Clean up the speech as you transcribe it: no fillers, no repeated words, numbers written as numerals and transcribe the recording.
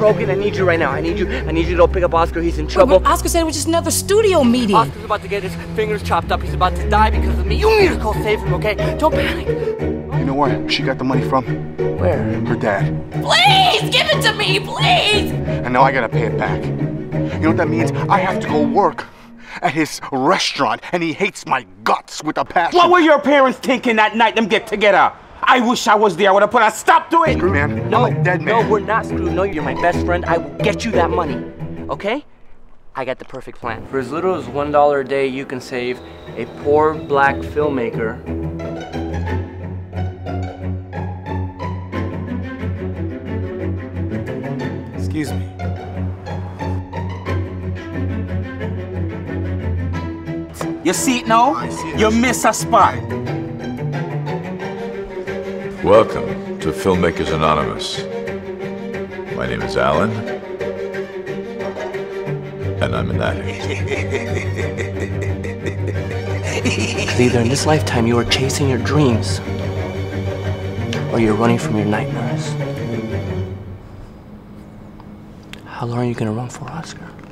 broken. I need you right now. I need you to go pick up Oscar. He's in trouble. But Oscar said it was just another studio meeting. Oscar's about to get his fingers chopped up. He's about to die because of me. You need to go save him, okay? Don't panic. You know where she got the money from? Where? Her dad. Please, give it to me, please! And now I gotta pay it back. You know what that means? I have to go work at his restaurant, and he hates my guts with a passion. What were your parents thinking that night them get together? I wish I was there. I would have put a stop to it. Screw, man. No, I'm a dead man. No, we're not screwed. No, you're my best friend. I will get you that money, okay? I got the perfect plan. For as little as $1 a day, you can save a poor black filmmaker. Excuse me. You see it now? I see it. You miss a spot. Welcome to Filmmakers Anonymous. My name is Alan, and I'm an addict. Because either in this lifetime you are chasing your dreams, or you're running from your nightmares. How long are you gonna run for, Oscar?